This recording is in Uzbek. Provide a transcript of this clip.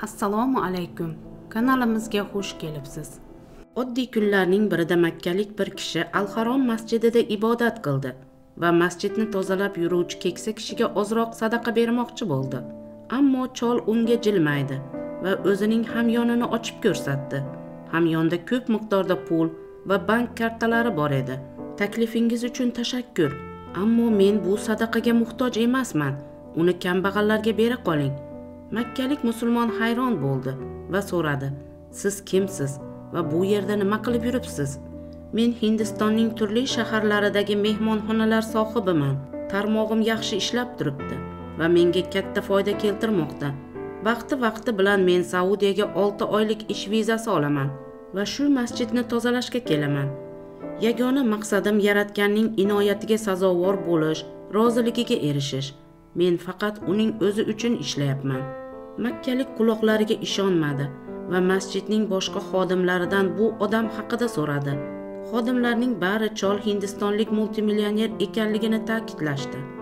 Assalomu alaykum. Kanalimizga xush kelibsiz. Oddiy kunlarning birida makkalik bir kishi Al-Harom masjidida ibodat qildi va masjidni tozalab yuruvchi keksa kishiga ozroq sadaqa bermoqchi bo'ldi. Ammo chol unga jilmaydi va o'zining hamyonini ochib ko'rsatdi. Hamyonda ko'p miqdorda pul va bank kartalari bor edi. Taklifingiz uchun tashakkur, ammo men bu sadaqaga muhtoj emasman. Uni kambag'allarga bera qoling. Makkalik musulmon hayron bo'ldi va so'radi: "Siz kimsiz va bu yerda nima qilib yuribsiz?" "Men Hindistonning turli shaharlaridagi mehmonxonalar sohibiman. Tarmog'im yaxshi ishlab turibdi va menga katta foyda keltirmoqda. Vaqti bilan men Saudiyaga 6 oylik ish vizasi olaman va shu masjidni tozalashga kelaman. Yagona maqsadim Yaratganning inoyatiga sazovor bo'lish, roziligiga erishish. Men faqat uning o'zi uchun ishlayapman." Makkalik quloqlariga ishonmadi va masjidning boshqa xodimlaridan bu odam haqida so'radi. Xodimlarning bari chol hindistonlik multimillioner ekanligini ta'kidlashdi.